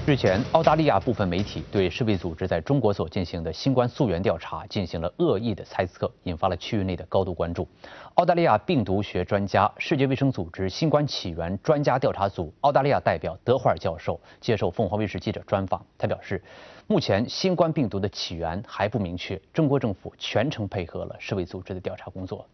日前，澳大利亚部分媒体对世卫组织在中国所进行的新冠溯源调查进行了恶意的猜测，引发了区域内的高度关注。澳大利亚病毒学专家、世界卫生组织新冠起源专家调查组澳大利亚代表德怀尔教授接受凤凰卫视记者专访，他表示，目前新冠病毒的起源还不明确，中国政府全程配合了世卫组织的调查工作。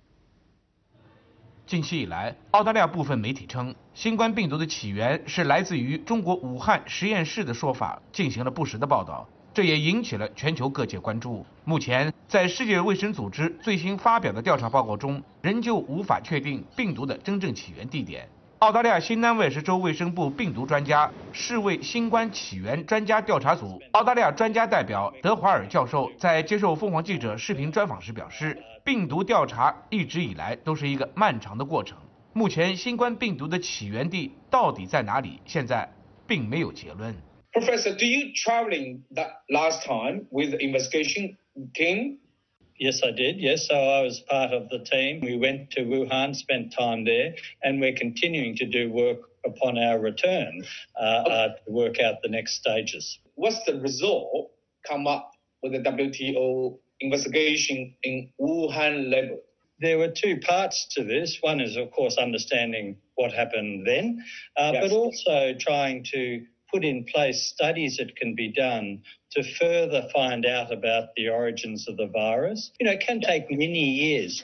近期以来，澳大利亚部分媒体称，新冠病毒的起源是来自于中国武汉实验室的说法进行了不实的报道，这也引起了全球各界关注。目前，在世界卫生组织最新发表的调查报告中，仍旧无法确定病毒的真正起源地点。澳大利亚新南威尔士州卫生部病毒专家、世卫新冠起源专家调查组澳大利亚专家代表德怀尔教授在接受凤凰记者视频专访时表示，病毒调查一直以来都是一个漫长的过程。目前，新冠病毒的起源地到底在哪里，现在并没有结论。 Professor, do you traveling that last time with the investigation team? Yes, I did. Yes, so I was part of the team. We went to Wuhan, spent time there, and we're continuing to do work upon our return to work out the next stages. What's the result come up with the WTO investigation in Wuhan level? There were two parts to this. One is, of course, understanding what happened then, but also trying to put in place studies that can be done to further find out about the origins of the virus. You know, it can take many years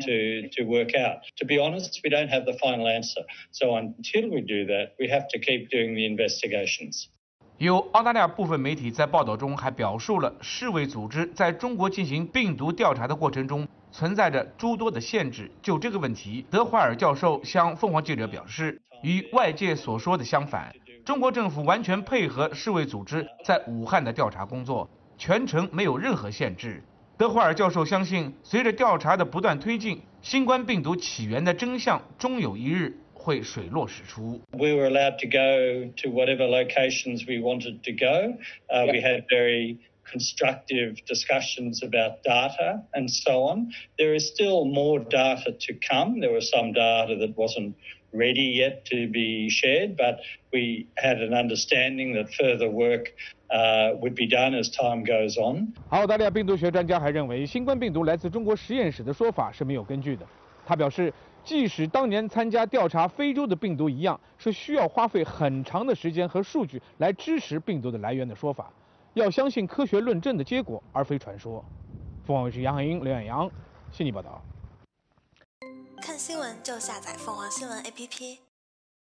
to work out. To be honest, we don't have the final answer. So until we do that, we have to keep doing the investigations. 有澳大利亚部分媒体在报道中还表述了世卫组织在中国进行病毒调查的过程中存在着诸多的限制。就这个问题，德怀尔教授向凤凰记者表示，与外界所说的相反，中国政府完全配合世卫组织在武汉的调查工作，全程没有任何限制。德怀尔教授相信，随着调查的不断推进，新冠病毒起源的真相终有一日会水落石出。 We were allowed to go to whatever locations we wanted to go. We had very constructive discussions about data and so on. There is still more data to come. There was some data that wasn't ready yet to be shared, but we had an understanding that further work would be done as time goes on. 澳大利亚病毒学专家还认为，新冠病毒来自中国实验室的说法是没有根据的。他表示，即使当年参加调查非洲的病毒一样，是需要花费很长的时间和数据来支持病毒的来源的说法。要相信科学论证的结果，而非传说。凤凰卫视杨汉英、刘远阳，悉尼报道。 看新闻就下载凤凰新闻 APP。